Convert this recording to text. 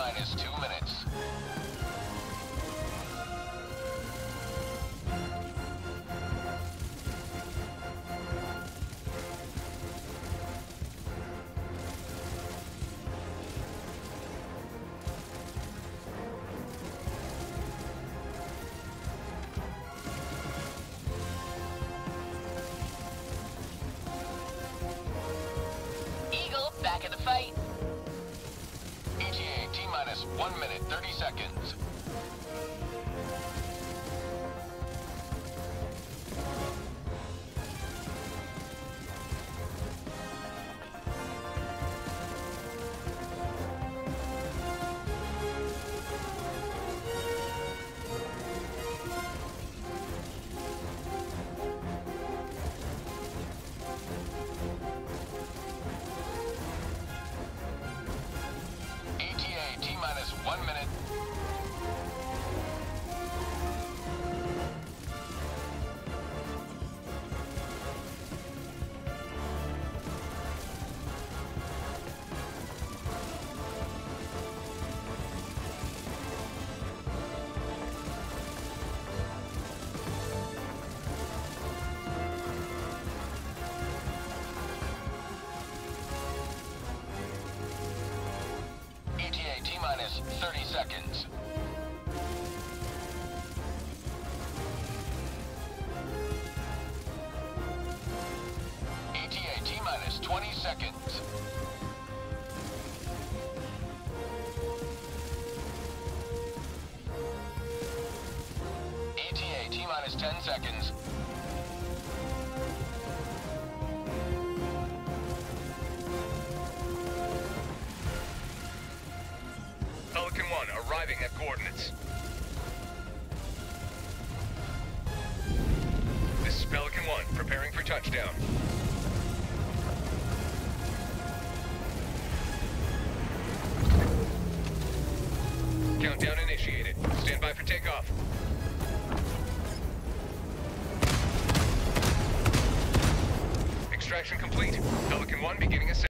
T-minus 2 minutes. Eagle, back in the fight. ETA T-minus 1 minute, 30 seconds. ETA T-minus 1 minute. ETA T-minus 30 seconds. ETA T-minus 20 seconds. ETA T-minus 10 seconds. Pelican 1 arriving at coordinates. This is Pelican 1 preparing for touchdown. Countdown initiated. Stand by for takeoff. Extraction complete. Pelican 1 beginning ascent.